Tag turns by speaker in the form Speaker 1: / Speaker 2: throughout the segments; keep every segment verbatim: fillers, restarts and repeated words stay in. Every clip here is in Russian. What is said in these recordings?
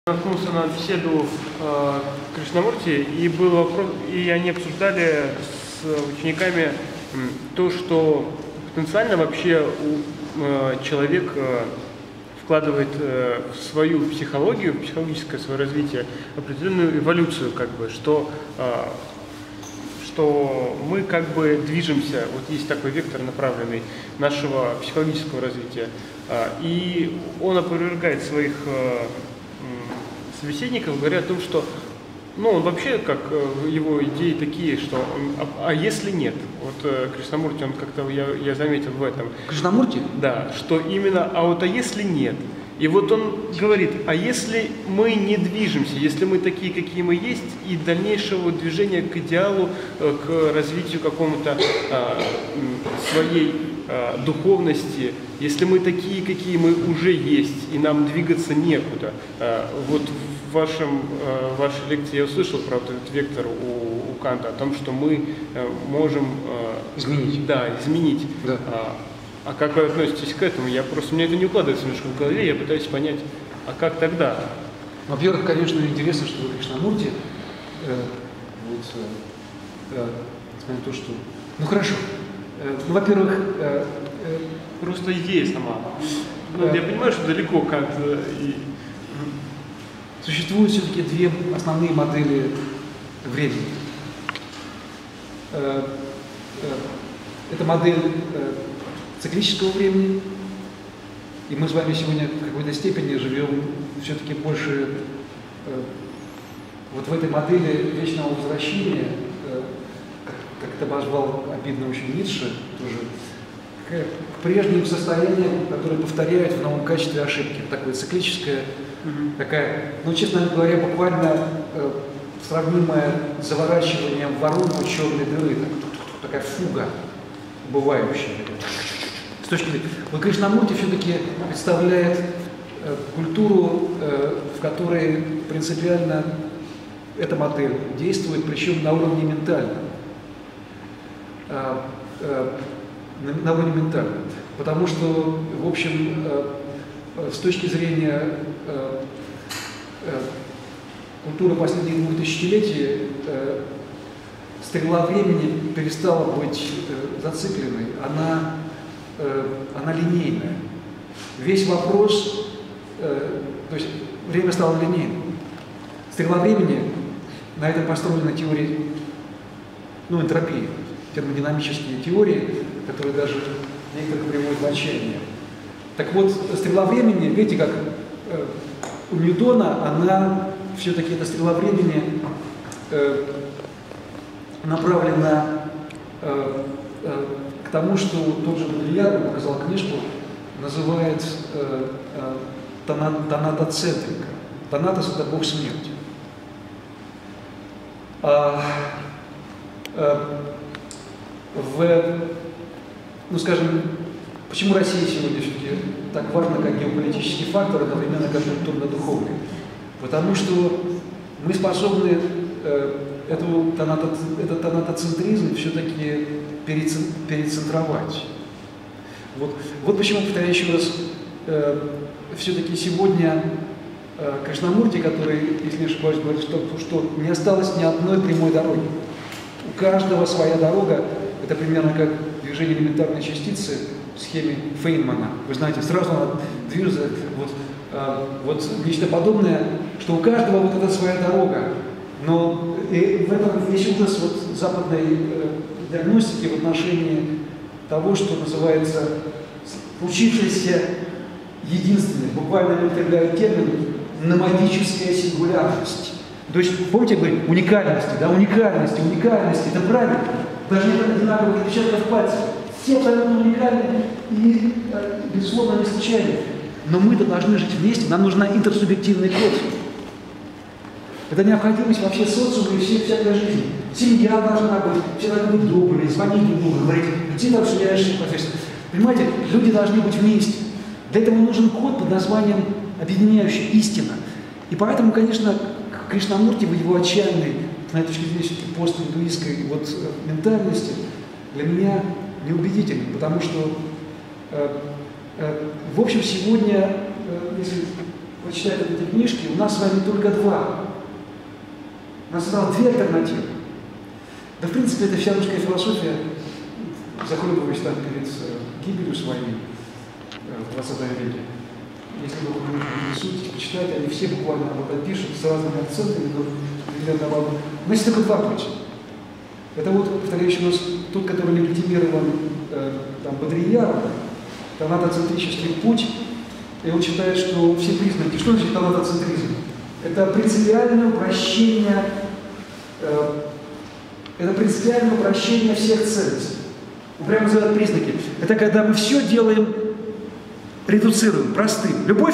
Speaker 1: Наткнулся на беседу э, Кришнамурти, и был вопрос, и они обсуждали с учениками то, что потенциально вообще у, э, человек э, вкладывает э, в свою психологию, в психологическое свое развитие определенную эволюцию, как бы, что, э, что мы как бы движемся, вот есть такой вектор направленный нашего психологического развития, э, и он опровергает своих э, собеседников, говоря о том, что, ну, он вообще, как его идеи такие, что, а, а если нет? Вот э, Кришнамурти, он как-то, я, я заметил в этом.
Speaker 2: Кришнамурти?
Speaker 1: Да, что именно, а вот а если нет? И вот он говорит, а если мы не движемся, если мы такие, какие мы есть, и дальнейшего движения к идеалу, к развитию какому-то а, своей а, духовности, если мы такие, какие мы уже есть, и нам двигаться некуда. А, вот в вашем, а, вашей лекции я услышал про вот этот вектор у, у Канта, о том, что мы а, можем а,
Speaker 2: изменить.
Speaker 1: Да, изменить.
Speaker 2: Да.
Speaker 1: А, А как вы относитесь к этому? Я просто, у меня это не укладывается немножко в голове, я пытаюсь понять, а как тогда?
Speaker 2: Во-первых, конечно, интересно, что вы Кришнамурти, э, вот, э, несмотря на то, что... Ну, хорошо. Э, ну, во-первых... Э, э,
Speaker 1: просто идея сама. Ну,
Speaker 2: э,
Speaker 1: я понимаю, что далеко как-то... И...
Speaker 2: Существуют все-таки две основные модели времени. Э, э, это модель... Э, циклического времени, и мы с вами сегодня в какой-то степени живем все-таки больше э, вот в этой модели вечного возвращения, э, как, как это обозвал обидно очень Ницше, тоже, к, к прежним состояниям, которые повторяют в новом качестве ошибки. Такое циклическое, mm-hmm. такая, ну, честно говоря, буквально э, сравнимое с заворачиванием в воронку черной дыры, так, такая фуга бывающая. С точки зрения. Вот Кришнамурти все-таки представляет э, культуру, э, в которой принципиально эта модель действует, причем на уровне ментальном. Э, э, на, на уровне ментальном. Потому что, в общем, э, э, с точки зрения э, э, культуры последних двух тысячелетий, э, стрела времени перестала быть э, зацикленной. Она она линейная. Весь вопрос, э, то есть время стало линейным. Стрела времени, на этом построена теория, ну, энтропии, термодинамические теории, которые даже некоторых приводят в отчаяние. Так вот, стрела времени, видите, как э, у Ньютона, она все-таки, эта стрела времени э, направлена э, э, к тому, что тот же Бодрияр, показал книжку, называет э, э, тонатоцентрика. Тонатос – это бог смерти. А, э, в, ну, скажем, почему Россия сегодня все-таки так важна, как геополитический фактор, одновременно как культурно-духовный? Потому что мы способны э, эту, этот тонатоцентризм все-таки перецентровать. Вот, вот почему, повторяю еще раз, э, все-таки сегодня э, Кришнамурти, который, если не ошибаюсь, говорит, что, что не осталось ни одной прямой дороги. У каждого своя дорога, это примерно как движение элементарной частицы в схеме Фейнмана. Вы знаете, сразу она движется, вот, э, вот нечто подобное, что у каждого вот эта своя дорога. Но и в этом весь ужас вот западной э, диагностики в отношении того, что называется случившаяся единственность. Буквально употребляют термин «номадическая сингулярность». То есть, помните, говорит, уникальности, да, уникальности, уникальности, это правильно. Даже нет одинаковых отпечатков пальцев. Все абсолютно уникальны и, безусловно, не случайны. Но мы-то должны жить вместе, нам нужна интерсубъективный код. Это необходимость вообще социума и всей всякой жизни. Семья должна быть, все должны быть добрые, звонить друг другу, говорить, где там шляешься, профессор. Понимаете, люди должны быть вместе. Для этого нужен код под названием объединяющий истина. И поэтому, конечно, Кришнамурти в его отчаянной, с моей точки зрения, постиндуистской вот, ментальности для меня неубедительный, потому что, э, э, в общем, сегодня, э, если прочитает эти книжки, у нас с вами только два. У нас осталось две альтернативы. Да, в принципе, это вся русская философия, захлебываясь там перед гибелью своей в двадцатом веке. Если вы интересуетесь, почитайте, они все буквально об этом пишут с разными акцентами, но есть только два пути. Это вот, повторяю еще раз, тот, который легитимирован э, там, Бодрияр, тонатоцентрический путь, и он считает, что все признаки, что значит тонатоцентризм? Это принципиальное упрощение, э, это принципиальное упрощение всех ценностей. Он прямо называет признаки. Это когда мы все делаем, редуцируем, простым. Любовь,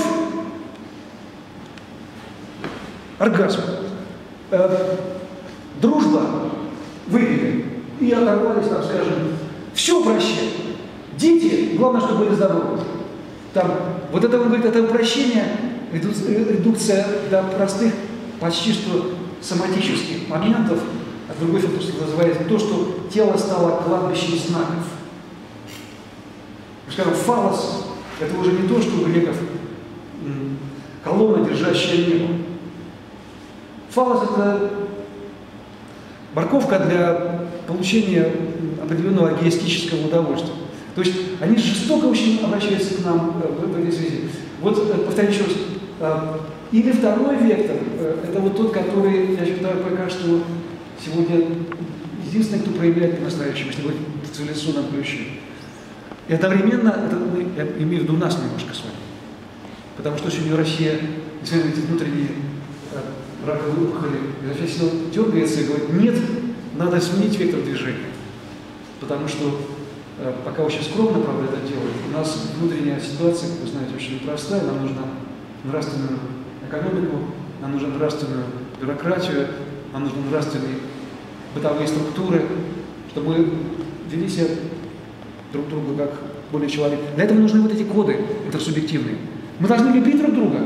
Speaker 2: оргазм, э, дружба, выпили и оторвались, там, скажем, все упрощаем. Дети, главное, чтобы были здоровы. Там, вот это, он говорит, это упрощение, редукция до простых, почти что соматических моментов, а другой философ называет то, что тело стало кладбищем знаков. Скажем, фалос – это уже не то, что у греков колонна, держащая небо. Фалос – это морковка для получения определенного эгоистического удовольствия. То есть они жестоко очень обращаются к нам в этой связи. Вот, повторю еще раз, или второй вектор, это вот тот, который, я считаю, пока что сегодня единственный, кто проявляет по-настоящему, если говорить в цивилизационном ключе. И одновременно, это, я имею в виду нас немножко с вами, потому что сегодня Россия, несмотря на эти внутренние раковые опухоли, Россия сильно дергается и говорит, нет, надо сменить вектор движения, потому что пока очень скромно, правда, это делает, у нас внутренняя ситуация, как вы знаете, очень непростая, нам нужна нравственную экономику, нам нужна нравственную бюрократию, нам нужны нравственные бытовые структуры, чтобы мы вели себя друг друга как более человек. Для этого нужны вот эти коды интерсубъективные. Мы должны любить друг друга.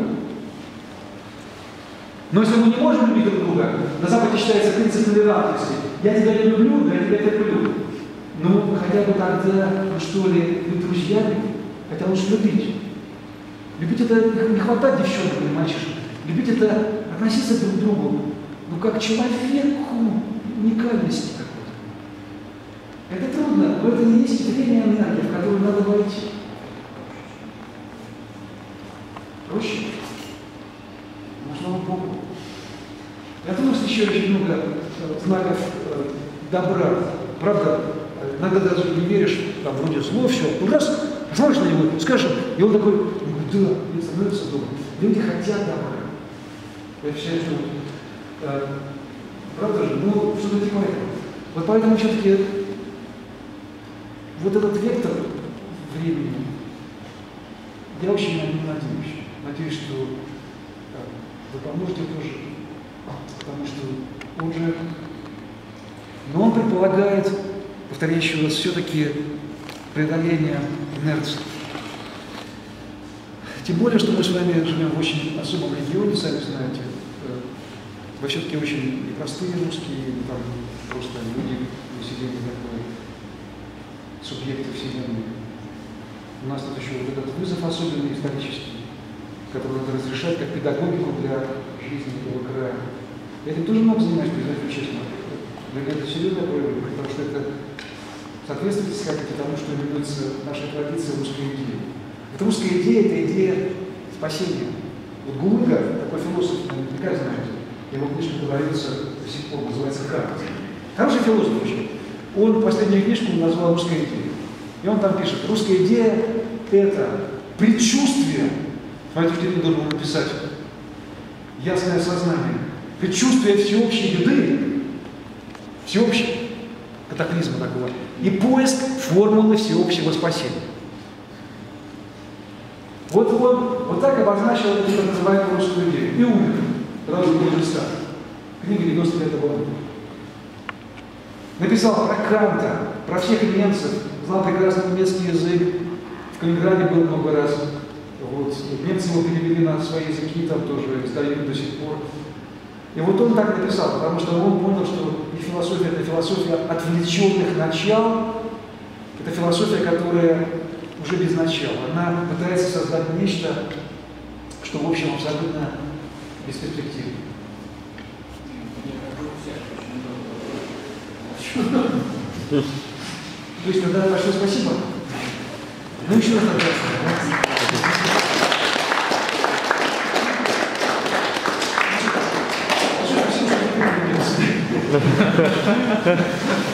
Speaker 2: Но если мы не можем любить друг друга, на Западе считается принцип толерантности. Я тебя не люблю, но я тебя терплю. Ну, хотя бы тогда, ну что ли, быть друзьями, хотя лучше любить. Любить это не хватать девчонок или мальчишек. Любить это относиться друг к другу, ну, как человеку уникальности какой-то. Это трудно, но это не есть ветрение энергии, в которую надо войти. Проще. Нужно Богу. Я думаю, что еще очень много знаков добра. Правда, иногда даже не веришь, там вроде зло, все. Ну раз, смотришь на него, скажешь, и он такой, да, мне становится добрым. Люди хотят добра. Я считаю, что э, правда же, ну, что-то типа этого. Вот поэтому все-таки вот этот вектор времени, я очень на него надеюсь. Надеюсь, что э, вы поможете тоже, потому что он же, но он предполагает, повторяю еще раз, все-таки преодоление инерции. Тем более, что мы с вами живем в очень особом регионе, сами знаете. Вы все-таки очень непростые русские, там просто люди, население такое, субъекты вселенной. У нас тут еще вот этот вызов особенный, исторический, который надо разрешать как педагогику для жизни этого края. Я этим тоже много занимаюсь, признаюсь честно. Для меня это серьезная проблема, потому что это соответствует, если хотите, тому, что именуется нашей традицией русской идеи. Это русская идея – это идея спасения. Вот Гулыга, такой философ, наверняка знаете, его книжка говорится до сих пор, называется «Карта». Хороший философ очень. Он последнюю книжку назвал «Русская идея». И он там пишет, русская идея – это предчувствие, смотрите, что я должен написать, ясное сознание, предчувствие всеобщей беды, всеобщей катаклизма такого, и поиск формулы всеобщего спасения. Вот он вот так обозначил эту так называемую русскую идею. И умер, когда уже был Христа. Книга девяносто лет года. Написал про Канта, про всех немцев, знал прекрасный немецкий язык, в Калининграде был много раз. Вот. Немцы его перевели на свои языки, там тоже издают до сих пор. И вот он так написал, потому что он понял, что и философия – это философия отвлеченных начал, это философия, которая уже без начала. Она пытается создать нечто, что в общем абсолютно бесперспективно. То есть тогда большое спасибо. Ну еще раз спасибо.